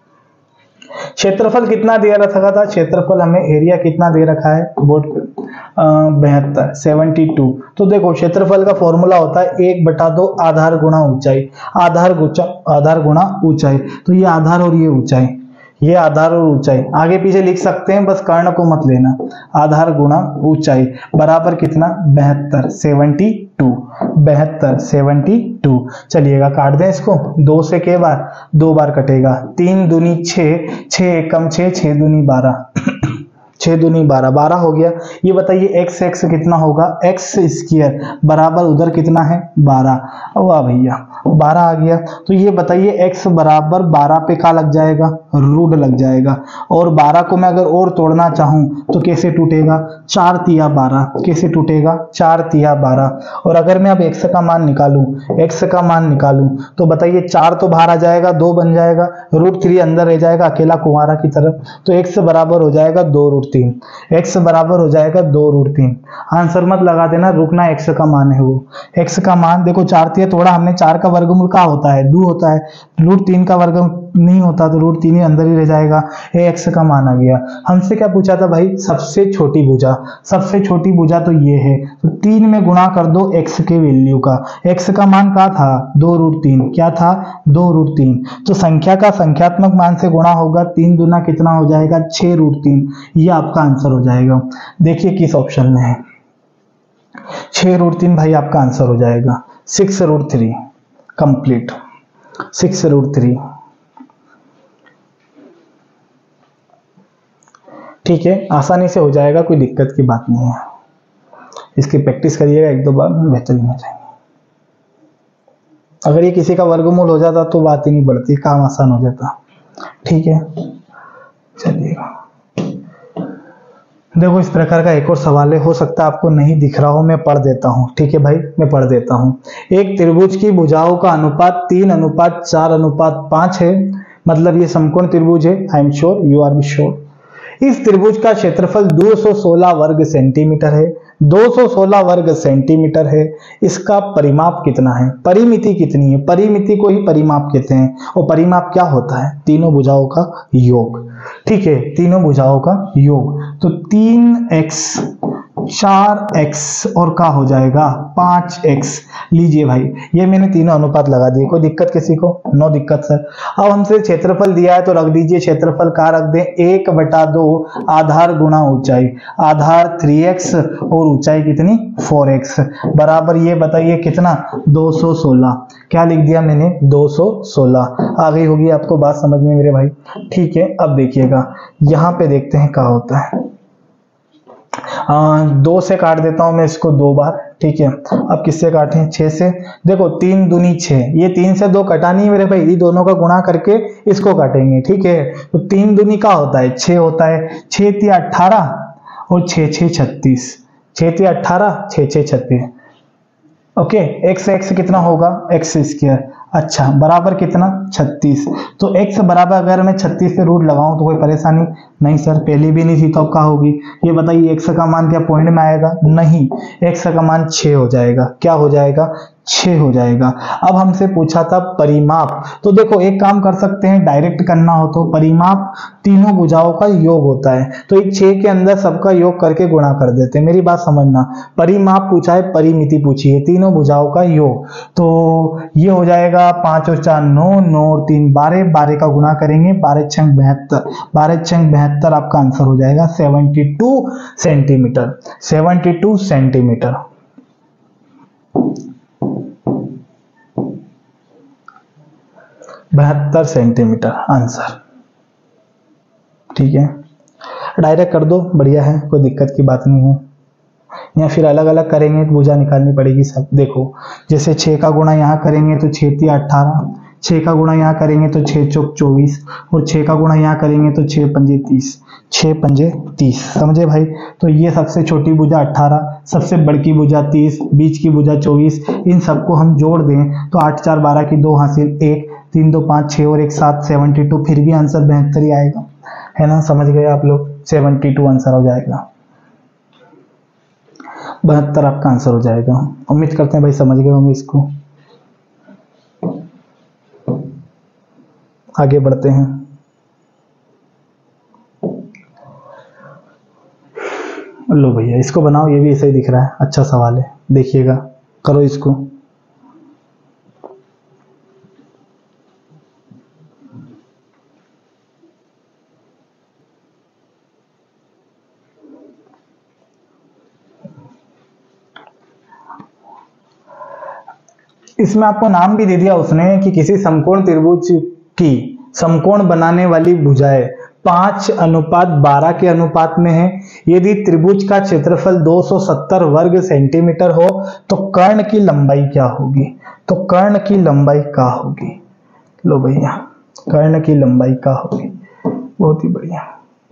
क्षेत्रफल कितना दे रखा था? क्षेत्रफल हमें एरिया कितना दे रखा है बोर्ड पे? बहत्तर, सेवेंटी टू। तो देखो क्षेत्रफल का फॉर्मूला होता है एक बटा दो आधार गुणा ऊंचाई, आधार गुचा आधार गुणा ऊंचाई। तो ये आधार और ये ऊंचाई, ये आधार और ऊंचाई आगे पीछे लिख सकते हैं, बस कर्ण को मत लेना। आधार गुणा ऊंचाई बराबर कितना? बहत्तर, सेवेंटी टू, बहत्तर सेवेंटी टू। चलिएगा काट दें इसको, दो से के बार दो बार कटेगा, तीन दूनी छः, छः एकम छः, छः दूनी बारह, छः दूनी बारह, बारह हो गया। ये बताइए एक्स एक्स कितना होगा? एक्स स्क्वायर बराबर उधर कितना है? बारह। वाह भैया, बारह आ गया। तो ये बताइए एक्स बराबर बारह पे क्या लग जाएगा? रूट लग जाएगा। और बारह को मैं अगर और तोड़ना चाहूं तो कैसे टूटेगा? चार तिया बारह, कैसे टूटेगा? चार तिया बारह। और अगर मैं अब एक्स का मान निकालूं, एक्स का मान निकालूं तो बताइए चार तो बाहर आ जाएगा, दो बन जाएगा, रूट थ्री अंदर रह जाएगा अकेला कुंवारा की तरफ, तो एक्स बराबर हो जाएगा दो रूट तीन, x बराबर हो जाएगा दो रूट तीन। आंसर मत लगा देना, रुकना, x का मान है वो। x का मान देखो, चार तिया थोड़ा हमने, चार का वर्गमूल क्या होता है? दो होता है। रूट तीन का वर्ग नहीं होता तो रूट तीन ही अंदर ही रह जाएगा। ये x का मान आ गया। हमसे क्या पूछा था भाई? सबसे छोटी भुजा। सबसे छोटी भुजा तो ये है, तो तीन में गुणा कर दो x के वैल्यू का। x का मान क्या था? दो रूट तीन। क्या था? दो रूट तीन। तो संख्या का संख्यात्मक मान से गुणा होगा, तीन दूना कितना हो जाएगा? छह रूट तीन। ये आपका आंसर हो जाएगा। देखिए किस ऑप्शन में है, छह रूट तीन भाई आपका आंसर हो जाएगा। Six root three complete, six root three, ठीक है, आसानी से हो जाएगा, कोई दिक्कत की बात नहीं है। इसकी प्रैक्टिस करिएगा एक दो बार, बेहतरीन हो जाएंगे। अगर ये किसी का वर्गमूल हो जाता तो बात ही नहीं बढ़ती, काम आसान हो जाता, ठीक है। चलिएगा, देखो इस प्रकार का एक और सवाल है, हो सकता है आपको नहीं दिख रहा हो, मैं पढ़ देता हूँ, ठीक है भाई, मैं पढ़ देता हूँ। एक त्रिभुज की भुजाओं का अनुपात तीन अनुपात चार अनुपात पांच है, मतलब ये समकोण त्रिभुज है। I am sure, you are be sure. इस त्रिभुज का क्षेत्रफल दो सौ सोलह वर्ग सेंटीमीटर है। दो सौ सोलह वर्ग सेंटीमीटर है। इसका परिमाप कितना है, परिमिति कितनी है, परिमिति को ही परिमाप कहते हैं। और परिमाप क्या होता है, तीनों भुजाओं का योग। ठीक है, तीनों भुजाओं का योग। तो तीन एक्स, चार एक्स और का हो जाएगा पांच एक्स। लीजिए भाई, ये मैंने तीनों अनुपात लगा दिए, कोई दिक्कत किसी को? नो दिक्कत सर। अब हमसे क्षेत्रफल दिया है तो रख दीजिए, क्षेत्रफल का रख दें एक बटा दो आधार गुणा ऊंचाई। आधार थ्री एक्स और ऊंचाई कितनी फोर एक्स, बराबर ये बताइए कितना, दो सौ सोलह। क्या लिख दिया मैंने, दो सौ सोलह। आ गई होगी आपको बात समझ में मेरे भाई? ठीक है, अब देखिएगा यहाँ पे देखते हैं क्या होता है। आ, दो से काट देता हूं मैं इसको दो बार। ठीक है, अब किससे काटें, छह से। देखो तीन दूनी छह, ये तीन से दो कटा नहीं मेरे भाई, ये दोनों का गुणा करके इसको काटेंगे। ठीक है, तो तीन दूनी का होता है छह होता है, छह तिया अट्ठारह और छह छह छत्तीस, छह तिया अट्ठारह, छह छह छत्तीस। ओके, एक्स एक्स कितना होगा, एक्स स्क्वायर। अच्छा, बराबर कितना, छत्तीस। तो x बराबर अगर मैं छत्तीस पे रूट लगाऊं तो कोई परेशानी नहीं सर, पहले भी नहीं थी तो अब क्या होगी, ये बताइए x का मान क्या पॉइंट में आएगा, नहीं, x का मान छह हो जाएगा। क्या हो जाएगा, छह हो जाएगा। अब हमसे पूछा था परिमाप, तो देखो एक काम कर सकते हैं, डायरेक्ट करना हो तो परिमाप तीनों भुजाओं का योग होता है, तो एक छह के अंदर सबका योग करके गुणा कर देते हैं। मेरी बात समझना, परिमाप पूछा है, परिमिति पूछी है, तीनों भुजाओं का योग। तो ये हो जाएगा पांच और चार नौ, नौ और तीन बारह, बारह का गुणा करेंगे, बारह छंग बहत्तर, बारह छंग बहत्तर आपका आंसर हो जाएगा seventy two centimetre, seventy two centimetre. बहत्तर सेंटीमीटर आंसर। ठीक है, डायरेक्ट कर दो, बढ़िया है, कोई दिक्कत की बात नहीं है। या फिर अलग अलग करेंगे तो भुजा निकालनी पड़ेगी सब। देखो जैसे छह का गुणा यहाँ करेंगे तो छह तिया अट्ठारह, छह का गुणा यहाँ करेंगे तो छह चौक चौबीस, और छह का गुणा यहाँ करेंगे तो छह पंजे तीस, छह पंजे तीस। समझे भाई? तो ये सबसे छोटी भुजा अट्ठारह, सबसे बड़की भुजा तीस, बीच की भुजा चौबीस, इन सबको हम जोड़ दें तो आठ चार बारह की दो हासिल एक, तीन दो पाँच, छः और एक सात, सेवेंटी टू। फिर भी आंसर बहत्तर ही आएगा, है ना? समझ गए आप लोग? सेवेंटी टू आंसर हो जाएगा, बहत्तर आपका आंसर हो जाएगा। उम्मीद करते हैं भाई समझ गए होंगे इसको। आगे बढ़ते हैं। लो भैया इसको बनाओ, ये भी ऐसे ही दिख रहा है, अच्छा सवाल है, देखिएगा, करो इसको। इसमें आपको नाम भी दे दिया उसने कि किसी समकोण त्रिभुज की समकोण बनाने वाली भुजाएं पांच अनुपात बारह के अनुपात में है। यदि त्रिभुज का क्षेत्रफल दो सौ सत्तर वर्ग सेंटीमीटर हो तो कर्ण की लंबाई क्या होगी? तो कर्ण की लंबाई क्या होगी? लो भैया, कर्ण की लंबाई क्या होगी? बहुत ही बढ़िया।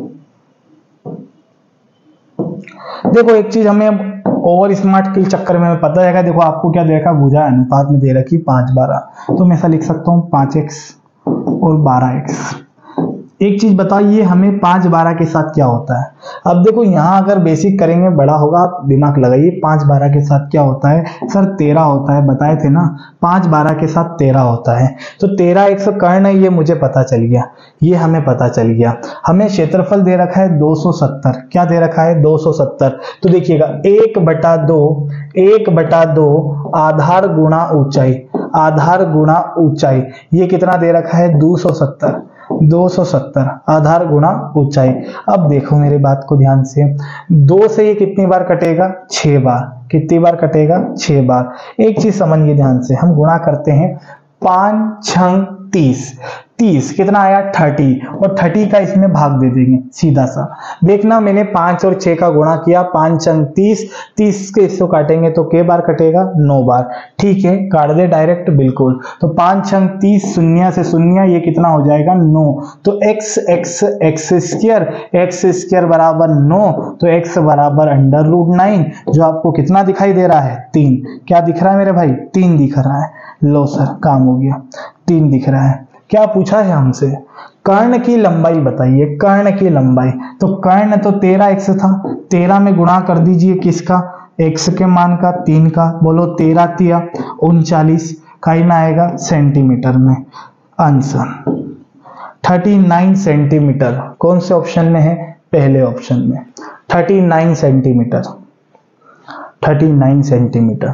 देखो एक चीज हमें ओवर स्मार्ट के चक्कर में पता है, देखो आपको क्या देखा, भुजा अनुपात में दे रखी पांच बारह, तो मैं ऐसा लिख सकता हूँ पांच एक्स और बारह एक्स। एक चीज बताइए हमें, पांच बारह के साथ क्या होता है? अब देखो यहाँ अगर बेसिक करेंगे बड़ा होगा, आप दिमाग लगाइए। पांच बारह के साथ क्या होता है सर? तेरह होता है, बताए थे ना, पांच बारह के साथ तेरह होता है। तो तेरह एक सौ कर्ण है, ये मुझे पता चल गया, ये हमें पता चल गया। हमें क्षेत्रफल दे रखा है दो सौ सत्तर, क्या दे रखा है? दो सौ सत्तर। तो देखिएगा एक बटा दो, एक बटा दो आधार गुणा ऊंचाई, आधार गुणा ऊंचाई, ये कितना दे रखा है? दो सौ सत्तर, दो सौ सत्तर आधार गुणा ऊंचाई। अब देखो मेरी बात को ध्यान से, दो से ये कितनी बार कटेगा? छह बार। कितनी बार कटेगा? छह बार। एक चीज समझिए ध्यान से, हम गुणा करते हैं, पांच छंग तीस, तीस कितना आया? थर्टी, और थर्टी का इसमें भाग दे देंगे सीधा सा। देखना मैंने पांच और छह का गुणा किया, पांच छंग तीस, तीस के इसको काटेंगे तो के बार कटेगा? नौ बार। ठीक है, काट दे डायरेक्ट, बिल्कुल। तो पांच छंग तीस, शून्य से शून्य, ये कितना हो जाएगा? नौ। तो x x x square, x square बराबर नौ, तो x बराबर अंडर रूट नाइन, जो आपको कितना दिखाई दे रहा है? तीन। क्या दिख रहा है मेरे भाई? तीन दिख रहा है। लो सर, काम हो गया, तीन दिख रहा है। क्या पूछा है हमसे? कर्ण की लंबाई बताइए, कर्ण की लंबाई। तो कर्ण तो तेरह एक्स था, तेरह में गुणा कर दीजिए किसका? एक्स के मान का, तीन का, बोलो तेरह तिया उनचालीस, काई में आएगा सेंटीमीटर में। आंसर थर्टी नाइन सेंटीमीटर कौन से ऑप्शन में है? पहले ऑप्शन में। Thirty nine centimetre, thirty nine centimetre.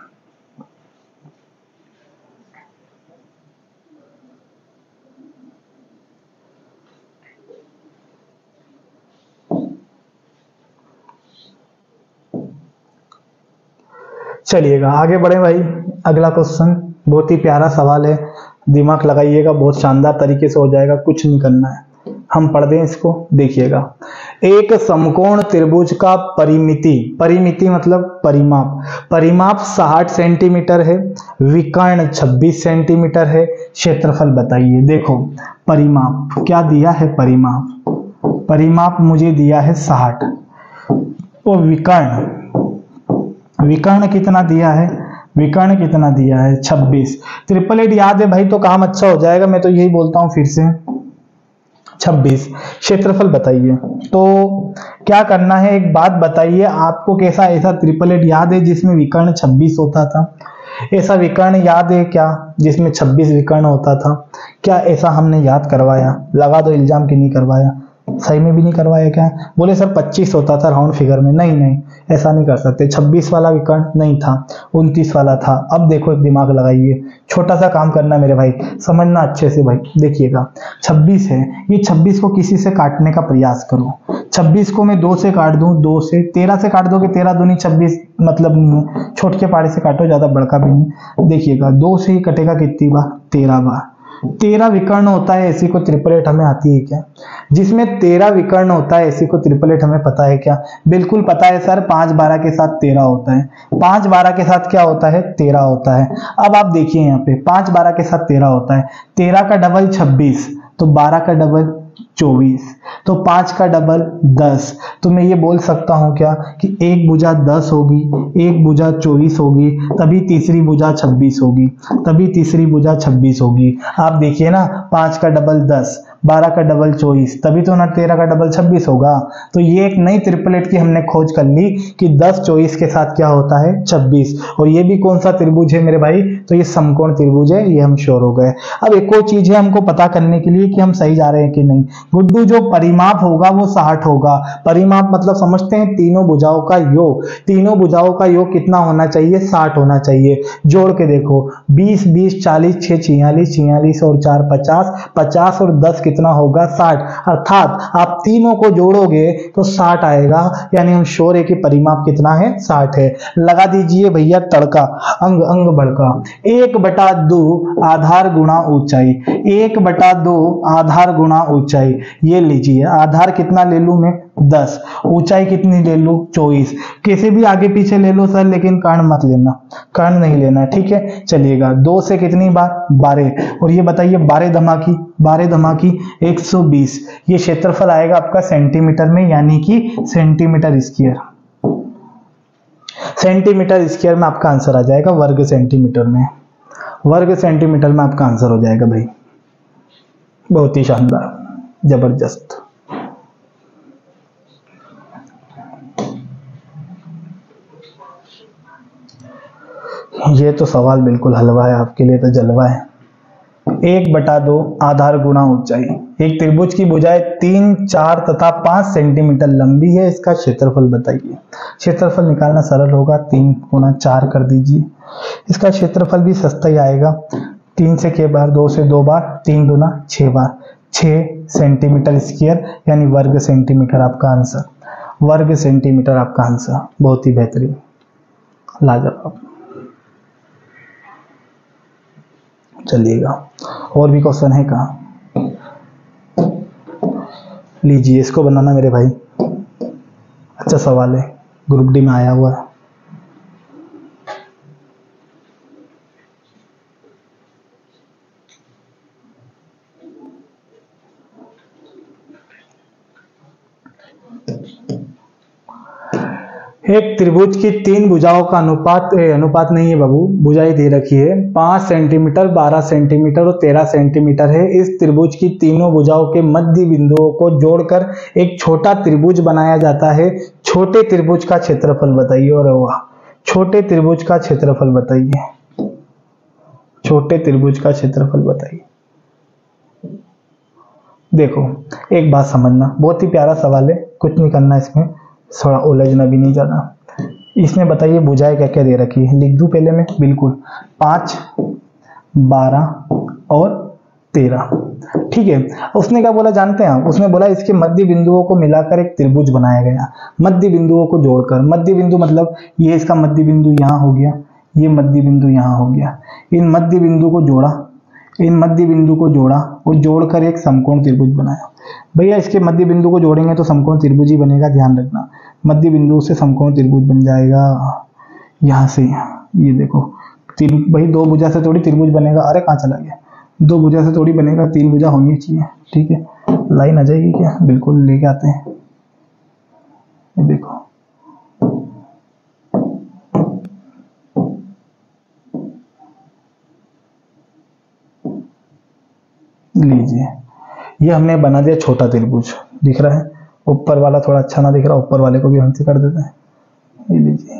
चलिएगा आगे बढ़े भाई। अगला क्वेश्चन बहुत ही प्यारा सवाल है, दिमाग लगाइएगा, बहुत शानदार तरीके से हो जाएगा, कुछ नहीं करना है, हम पढ़ दें इसको, देखिएगा। एक समकोण त्रिभुज का परिमिति, परिमिति मतलब परिमाप, परिमाप साठ सेंटीमीटर है, विकर्ण छब्बीस सेंटीमीटर है, क्षेत्रफल बताइए। देखो परिमाप क्या दिया है, परिमाप परिमाप मुझे दिया है साठ, और विकर्ण विकर्ण कितना दिया है, विकर्ण कितना दिया है छब्बीस। ट्रिपल एट याद है भाई तो काम अच्छा हो जाएगा, मैं तो यही बोलता हूं फिर से। छब्बीस, क्षेत्रफल बताइए। तो क्या करना है, एक बात बताइए आपको, कैसा ऐसा ट्रिपल एट याद है जिसमें विकर्ण छब्बीस होता था? ऐसा विकर्ण याद है क्या जिसमें छब्बीस विकर्ण होता था? क्या ऐसा हमने याद करवाया? लगा दो इल्जाम कि नहीं करवाया, सही में भी नहीं करवाया क्या? बोले सर पच्चीस होता था राउंड फिगर में, नहीं नहीं ऐसा नहीं कर सकते, छब्बीस वाला विकर्ण नहीं था, उनतीस वाला था। अब देखो एक दिमाग लगाइए, छोटा सा काम करना मेरे भाई, समझना अच्छे से भाई, देखिएगा छब्बीस है, ये छब्बीस को किसी से काटने का प्रयास करो। छब्बीस को मैं दो से काट दूं, दो से, तेरह से काट दोगे, तेरह दूनी छब्बीस, मतलब नहीं है, छोट के पाड़े से काटो, ज्यादा बड़का भी नहीं। देखिएगा दो से ही कटेगा कितनी बार, तेरह बार। तेरह विकर्ण होता है, ऐसी को ट्रिपल एट हमें आती है क्या? जिसमें तेरह विकर्ण होता है ऐसी को ट्रिपल एट हमें पता है क्या? बिल्कुल पता है सर, पांच बारह के साथ तेरह होता है, पांच बारह के साथ क्या होता है, तेरह होता है। अब आप देखिए यहाँ पे पांच बारह के साथ तेरह होता है, तेरह का डबल छब्बीस, तो बारह का डबल चौबीस, तो पांच का डबल दस। तो मैं ये बोल सकता हूं क्या कि एक भुजा दस होगी, एक भुजा चौबीस होगी, तभी तीसरी भुजा छब्बीस होगी, तभी तीसरी भुजा छब्बीस होगी। आप देखिए ना, पांच का डबल दस, बारह का डबल चौबीस, तभी तो ना तेरह का डबल छब्बीस होगा। तो ये एक नई ट्रिपलेट की हमने खोज कर ली कि दस चौबीस के साथ क्या होता है, छब्बीस। और ये भी कौन सा त्रिभुज है मेरे भाई, तो ये समकोण त्रिभुज है, ये हम श्योर हो गए। अब एक और चीज है हमको पता करने के लिए कि हम सही जा रहे हैं कि नहीं। गुड्डू जो परिमाप होगा वो साठ होगा, परिमाप मतलब समझते हैं तीनों भुजाओं का योग, तीनों भुजाओं का योग कितना होना चाहिए, साठ होना चाहिए। जोड़ के देखो, बीस बीस चालीस, छह छियालीस, छियालीस और चार पचास, पचास और दस कितना होगा, साठ। अर्थात आप तीनों को जोड़ोगे तो साठ आएगा, यानी हम श्योर है कि परिमाप कितना है, साठ है। लगा दीजिए भैया तड़का, अंग अंग भड़का। एक बटा दो आधार गुणा ऊंचाई, एक बटा दो आधार गुणा ऊंचाई। ये लीजिए, आधार कितना ले लूं मैं, दस, ऊंचाई कितनी ले लूं, चौबीस। कैसे भी आगे पीछे ले लो सर, लेकिन कर्ण मत लेना, कर्ण नहीं लेना, ठीक है। चलिएगा दो से कितनी बार, बारह, और ये बताइए बारह धमाकी, बारह धमाकी एक सौ बीस। ये क्षेत्रफल आएगा आपका सेंटीमीटर में, यानी कि सेंटीमीटर स्क्वायर, सेंटीमीटर स्क्वायर में आपका आंसर आ जाएगा, वर्ग सेंटीमीटर में, वर्ग सेंटीमीटर में आपका आंसर हो जाएगा भाई। बहुत ही शानदार, जबरदस्त। ये तो सवाल बिल्कुल हलवा है, आपके लिए तो जलवा है। एक बटा दो आधार गुणा ऊंचाई, एक त्रिभुज की भुजाएं तीन, चार तथा पांच सेंटीमीटर लंबी है, इसका क्षेत्रफल बताइए। क्षेत्रफल निकालना सरल होगा, तीन गुना चार कर दीजिए, इसका क्षेत्रफल भी सस्ता ही आएगा। तीन से के बार, दो से दो बार, तीन दूना छह बार, छह सेंटीमीटर स्क्वायर, यानी वर्ग सेंटीमीटर आपका आंसर, वर्ग सेंटीमीटर आपका आंसर। बहुत ही बेहतरीन, लाजवाब। चलिएगा और भी क्वेश्चन है कहाँ, लीजिए इसको बनाना मेरे भाई, अच्छा सवाल है, ग्रुप डी में आया हुआ है। एक त्रिभुज की तीन भुजाओं का अनुपात ए, अनुपात नहीं है बाबू, भुजाएं दे रखी है पाँच सेंटीमीटर, बारह सेंटीमीटर और तेरह सेंटीमीटर है। इस त्रिभुज की तीनों भुजाओं के मध्य बिंदुओं को जोड़कर एक छोटा त्रिभुज बनाया जाता है। छोटे त्रिभुज का क्षेत्रफल बताइए। और वाह, छोटे त्रिभुज का क्षेत्रफल बताइए। छोटे त्रिभुज का क्षेत्रफल बताइए। देखो एक बात समझना, बहुत ही प्यारा सवाल है, कुछ नहीं करना इसमें, थोड़ा उलझना भी नहीं जाना। इसने बताइए भुजाएं क्या क्या दे रखी है, लिख दूं पहले मैं, बिल्कुल, पाँच, बारह और तेरह। ठीक है, उसने क्या बोला जानते हैं आप? उसने बोला इसके मध्य बिंदुओं को मिलाकर एक त्रिभुज बनाया गया। मध्य बिंदुओं को जोड़कर, मध्य बिंदु मतलब ये इसका मध्य बिंदु यहाँ हो गया, ये मध्य बिंदु यहाँ हो गया। इन मध्य बिंदु को जोड़ा, इन मध्य बिंदु को जोड़ा और जोड़कर एक समकोण त्रिभुज बनाया। भैया इसके मध्य बिंदु को जोड़ेंगे तो समकोण त्रिभुज ही बनेगा, ध्यान रखना। मध्य बिंदु से समकोण त्रिभुज बन जाएगा यहाँ से यहाँ। ये देखो तीन, भाई दो भुजा से थोड़ी त्रिभुज बनेगा, अरे कहाँ चला गया, दो भुजा से थोड़ी बनेगा, तीन भुजा होनी चाहिए। ठीक है, लाइन आ जाएगी क्या? बिल्कुल लेके आते हैं, ये देखो लीजिए, ये हमने बना दिया छोटा त्रिभुज, दिख रहा है? ऊपर वाला थोड़ा अच्छा ना दिख रहा, ऊपर वाले को भी हमसे कर देते हैं। ये लीजिए,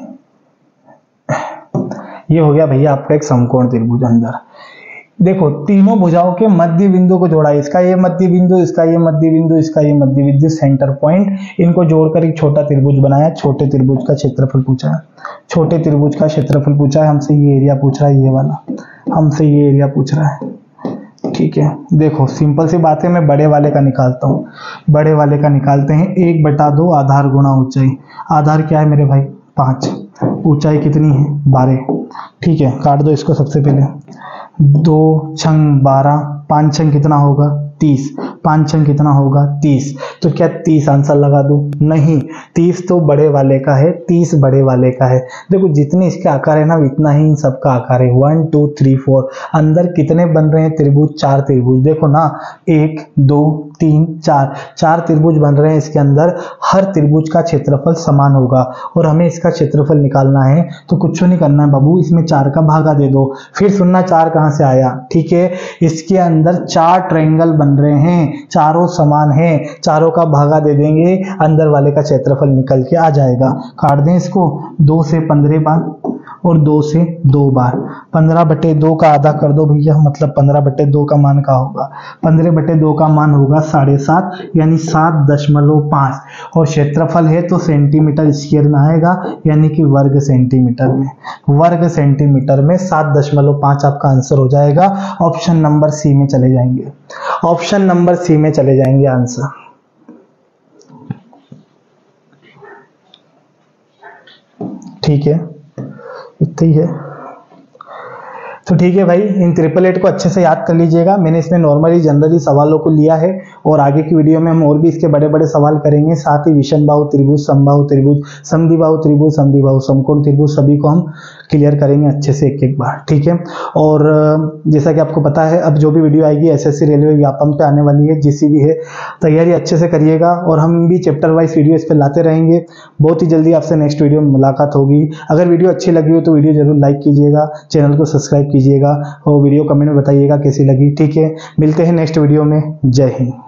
ये हो गया भैया आपका एक समकोण त्रिभुज। अंदर देखो तीनों भुजाओं के मध्य बिंदु को जोड़ा, इसका ये मध्य बिंदु, इसका ये मध्य बिंदु, इसका ये मध्य बिंदु, सेंटर पॉइंट, इनको जोड़कर एक छोटा त्रिभुज बनाया। छोटे त्रिभुज का क्षेत्रफल पूछा है, छोटे त्रिभुज का क्षेत्रफल पूछा है हमसे, ये एरिया पूछ रहा है, ये वाला हमसे ये एरिया पूछ रहा है। ठीक है, देखो सिंपल सी बात है, मैं बड़े वाले का निकालता हूँ। बड़े वाले का निकालते हैं, एक बटा दो आधार गुणा ऊंचाई। आधार क्या है मेरे भाई? पाँच। ऊंचाई कितनी है? बारह। ठीक है, काट दो इसको सबसे पहले। दो छंग बारह, पाँच छंग कितना होगा? तीस। पाँच छंग कितना होगा? तीस। तो क्या तीस आंसर लगा दूं? नहीं, तीस तो बड़े वाले का है, तीस बड़े वाले का है। देखो जितने इसके आकार है ना इतना ही इन सबका आकार है। वन टू थ्री फोर, अंदर कितने बन रहे हैं त्रिभुज? चार त्रिभुज। देखो ना, एक दो तीन चार, चार त्रिभुज बन रहे हैं इसके अंदर। हर त्रिभुज का क्षेत्रफल समान होगा और हमें इसका क्षेत्रफल निकालना है। तो कुछ नहीं करना है बाबू, इसमें चार का भागा दे दो। फिर सुनना चार कहां से आया? ठीक है, इसके अंदर चार ट्रायंगल बन रहे हैं, चारों समान हैं, चारों का भागा दे देंगे, अंदर वाले का क्षेत्रफल निकल के आ जाएगा। काट दें इसको, दो से पंद्रह बार और दो से दो बार। पंद्रह बटे दो का आधा कर दो भैया, मतलब पंद्रह बटे दो का मान क्या होगा? पंद्रह बटे दो का मान होगा साढ़े सात, यानी सात दशमलव पाँच। और क्षेत्रफल है तो सेंटीमीटर स्क्वायर में आएगा, यानी कि वर्ग सेंटीमीटर में। वर्ग सेंटीमीटर में सात दशमलव पाँच आपका आंसर हो जाएगा। ऑप्शन नंबर सी में चले जाएंगे, ऑप्शन नंबर सी में चले जाएंगे आंसर। ठीक है, इतना ही है। तो ठीक है भाई, इन ट्रिपल एट को अच्छे से याद कर लीजिएगा। मैंने इसमें नॉर्मली जनरली सवालों को लिया है और आगे की वीडियो में हम और भी इसके बड़े बड़े सवाल करेंगे। साथ ही विषम बाहु त्रिभुज, समबाहु त्रिभुज, समद्विबाहु त्रिभुज, समद्विबाहु समकोण त्रिभुज, सभी को हम क्लियर करेंगे अच्छे से एक एक बार। ठीक है, और जैसा कि आपको पता है अब जो भी वीडियो आएगी एसएससी रेलवे व्यापम पे आने वाली है, जिससे भी है तैयारी अच्छे से करिएगा और हम भी चैप्टर वाइज वीडियो इस पर लाते रहेंगे। बहुत ही जल्दी आपसे नेक्स्ट वीडियो में मुलाकात होगी। अगर वीडियो अच्छी लगी हो तो वीडियो जरूर लाइक कीजिएगा, चैनल को सब्सक्राइब कीजिएगा और वीडियो कमेंट में बताइएगा कैसी लगी। ठीक है, मिलते हैं नेक्स्ट वीडियो में। जय हिंद।